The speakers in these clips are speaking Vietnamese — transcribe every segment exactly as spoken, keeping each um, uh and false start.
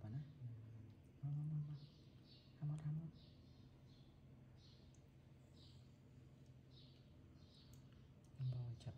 apa nah? Mau mau mau mau. Hamot hamot. Bawa chập.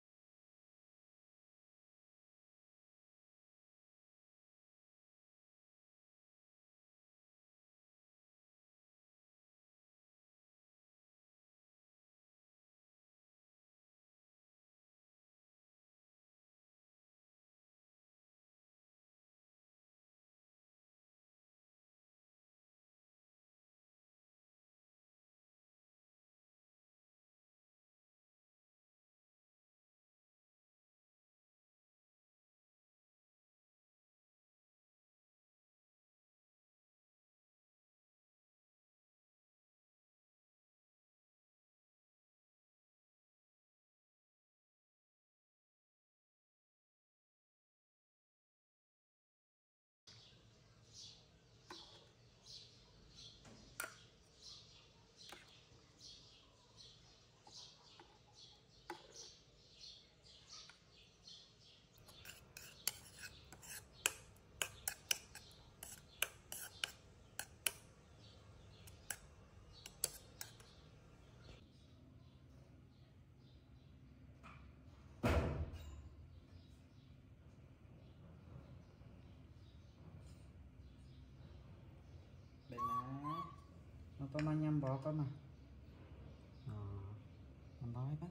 Baiklah, apa mah nyambok apa mah? Oh, nyambok apa?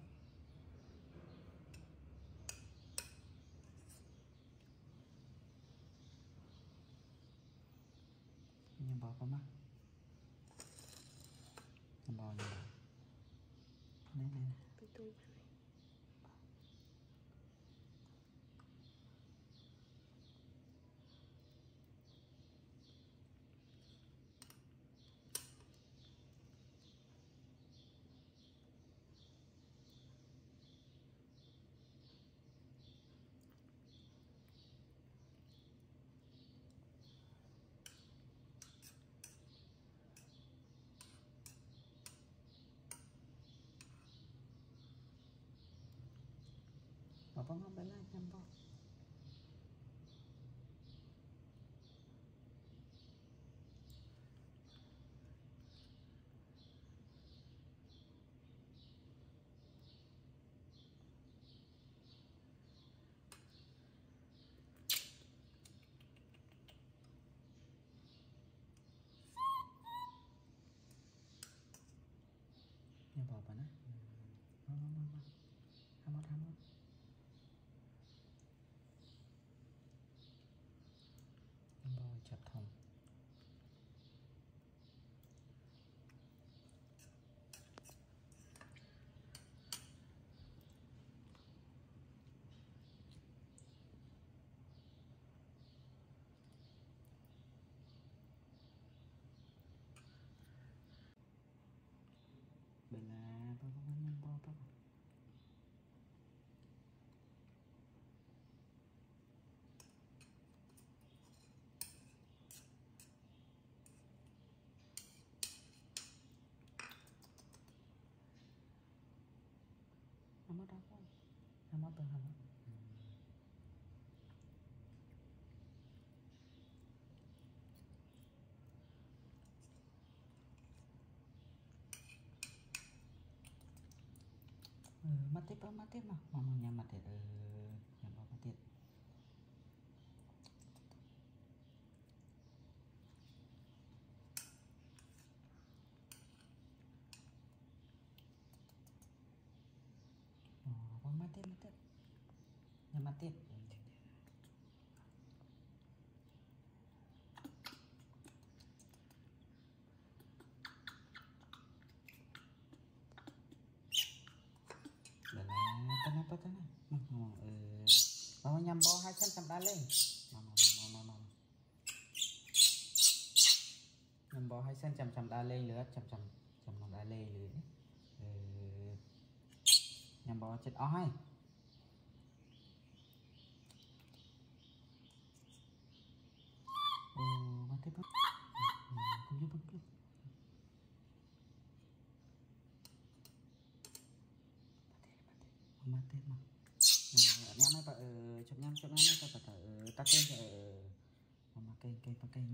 Nyambok apa mah? Nyambok nyambok. Này này này. Betul. Apa mah bela nyambok? Nyambok apa nah? Mau mau mau mau. Hamot hamot. Bawa chập thông. Bela apa apa nyambok apa? Hamot apa? Hamot tuh hamot. Ừ, mắt tiếp mắt tiếp mà mama nhắm mắt tiếp ừ, nhắm vào mắt tiếp ờ, vào mắt tiếp mắt tiếp nhắm mắt tiếp Đây là apa tanah mau ừ mau nhắm bó hai chân chậm đá lên mau mau mau mau mau nhắm bó hai chân chậm chậm đá lên lửa chậm chậm chậm đá lên lửa ừ. Nhắm bó chết ói ừ mà tiếp bắt cũng giúp bắt được mà tiếp mà nhắm mấy bà ừ chụp nhắm chụp nhắm mấy bà bà tắt lên cho ừ mà kê cây cây cây cây